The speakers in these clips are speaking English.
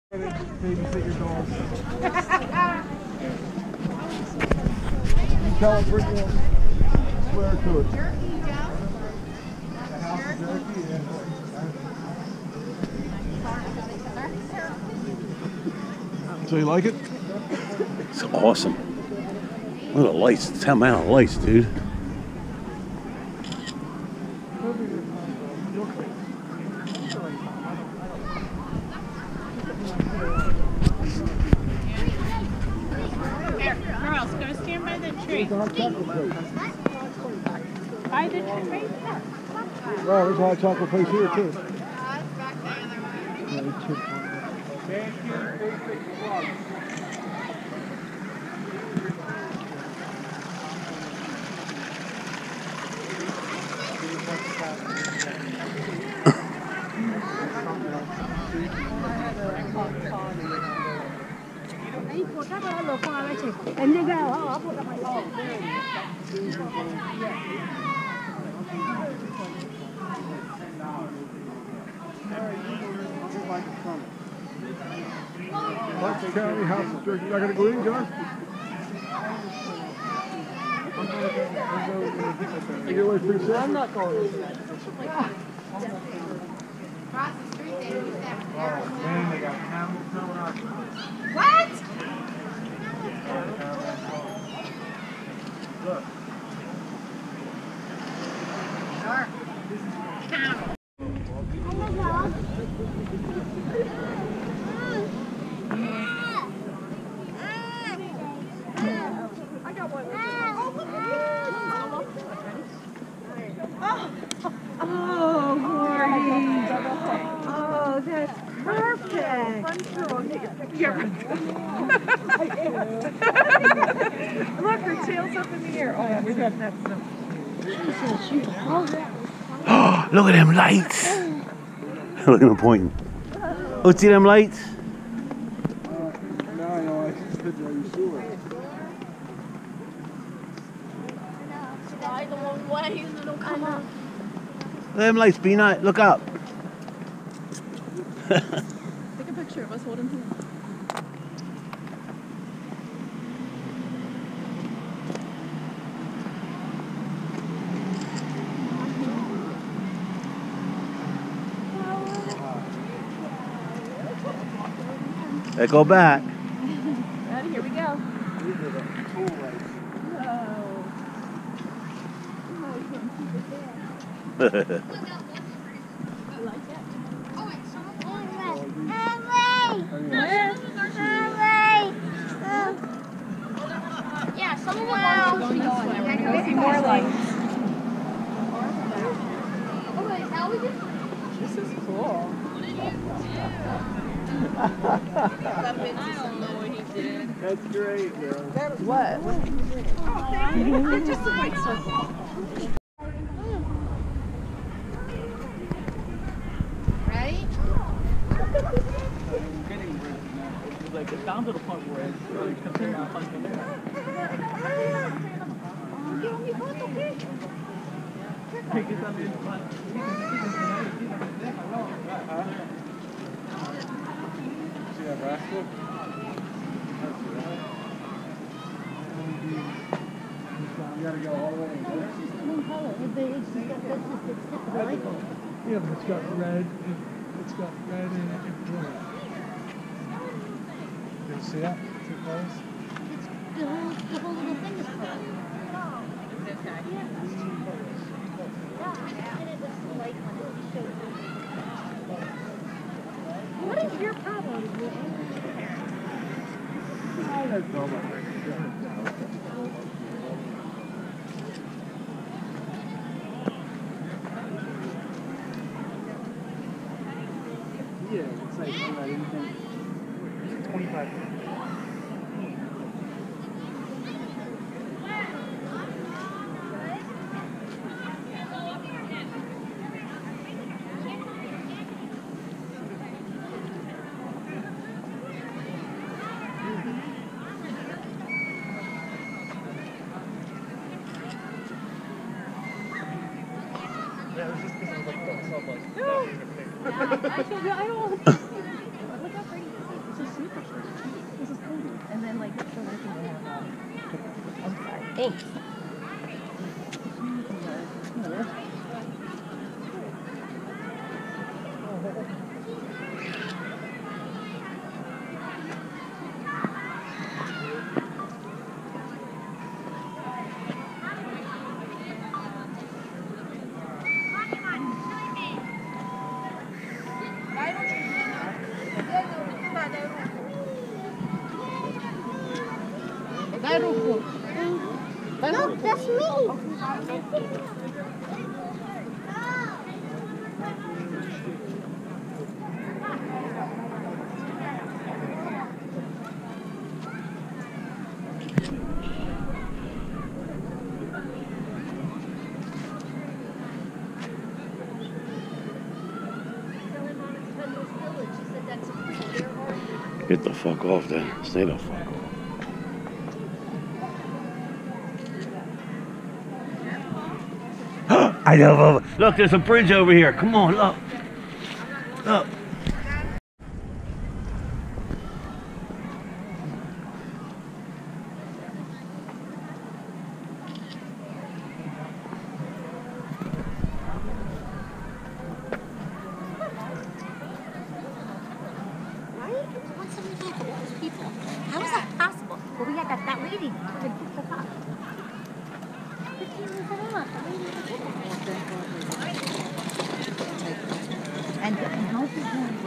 Babysit your dogs. You tell them, bring them. Swear to it. The house of jerky, yeah. So you like it? It's awesome. Look at the lights. It's 10 amount of lights, dude. Girls, go stand by the tree. By the tree right there. Oh, there's a hot chocolate place here too. Bucks County House of Jerky. Not gonna go in, John? I'm not going in. Across the street, they used to have Man, they got cameras coming out. What? Look. Oh, Gordy. Oh, that's perfect. Look, her tail's up in the air. Oh, we got that stuff. Look at them lights. Look at them pointing. Oh, see them lights? Now I know I see the picture of you sewer. The wrong way, and it'll come up. Look at them lights, Peanut. Look up. Take a picture of us holding hands. Let's go back. Ready? Here we go. These are the tool lights. Yeah, some of them are Going this way. We're going to see more lights. This is cool. I don't know what he did. That's great, man. What? Oh, thank you. They're just a white circle. Ready? Like it's down to the point where it's really continuing to function there. Take it up in front. See that rascal? You gotta go all the way in there. Yeah, but it's got red. It's got red and blue. Did you see that? Two colors? The whole little thing is closed. What is your problem? Yeah, it's like anything. 25. Yeah, it was just because it was like subway. I don't want to. Look how pretty this is. And then like so they can have I'm sorry. Thanks. Look, that's me. Get the fuck off then. Stay the fuck off. I know. Look, there's a bridge over here. Come on, look. Look. How is that possible? Well, we had that lady. And how is it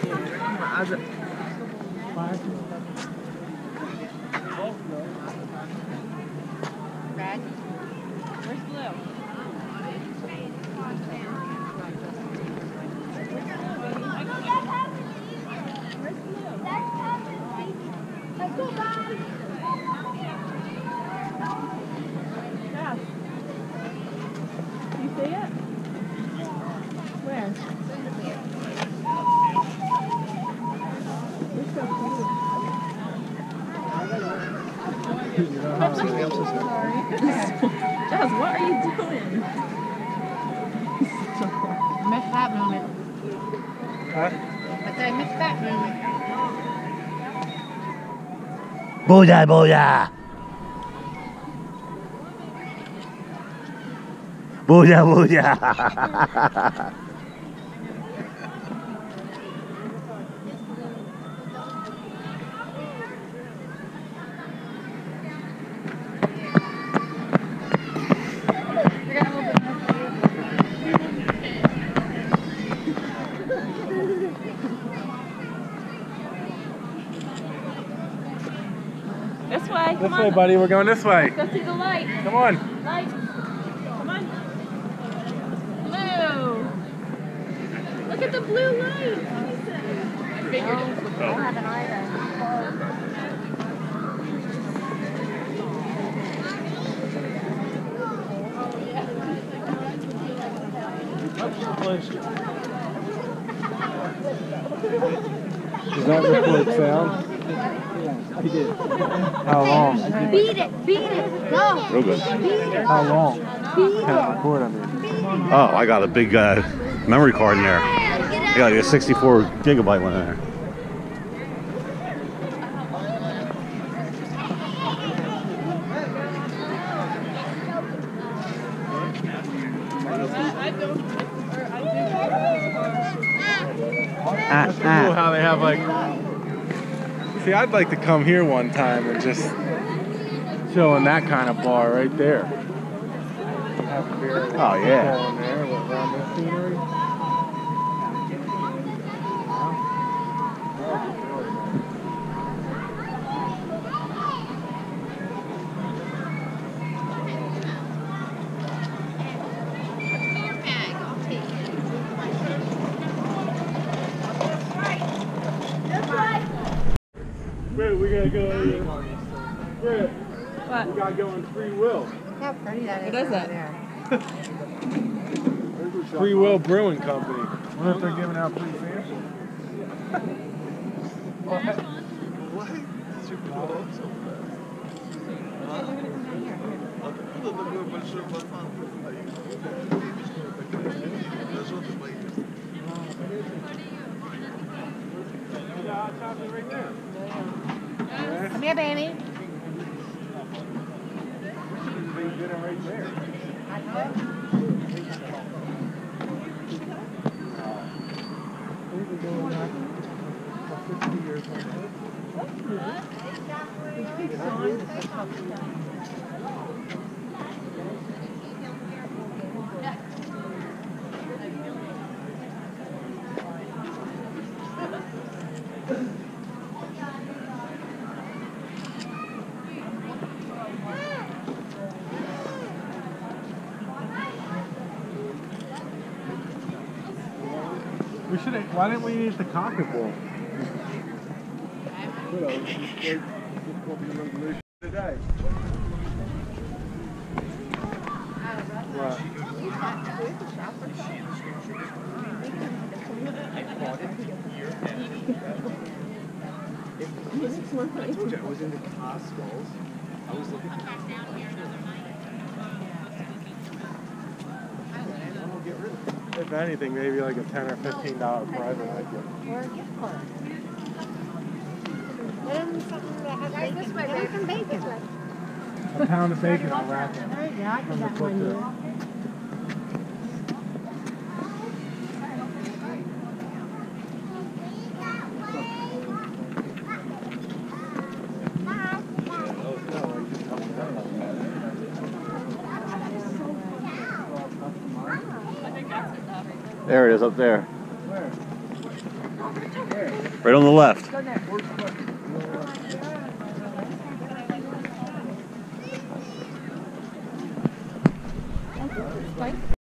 Red? Where's blue? Let's go, guys. Yeah. You see it? Where? I'm so sorry. Jazz, what are you doing? Missed that moment. Huh? I said I missed that moment. Booyah, booyah. Booyah, booyah. This way. This way, buddy. We're going this way. Go see the light. Come on. Light. Come on. Blue. Look at the blue light. I figured it. I haven't either. Does that record sound? I did. How long? Beat it. Go. Real good. How long? Can it record, I mean? Oh, I got a big memory card in there. I got a 64 gigabyte one in there. That's cool how they have like. See, I'd like to come here one time and just chill in that kind of bar right there. Have a beer. Oh, yeah. Chill in there around the scenery. Britt, we gotta go. Britt, What? we gotta go in Free Will. How pretty that is. What is over it? there. Free Will Brewing Company. I wonder if they're giving out free samples. Yeah, I'll chop it right there. Here, baby. Right there. We've been doing that for 50 years. We should have. Why didn't we eat the cockpit bowl? Today. What? I told you I was into Costco's. I was looking for If anything, maybe like a $10 or $15 private idea. Or a gift card. Get him something that has bacon. Get him some bacon. A pound of bacon, I'll wrap it. There you go. I did that one year. There it is up there. Where? Right on the left. Go there.